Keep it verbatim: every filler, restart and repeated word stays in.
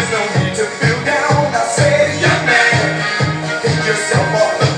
There's no need to feel down. I say, young man, pick yourself off the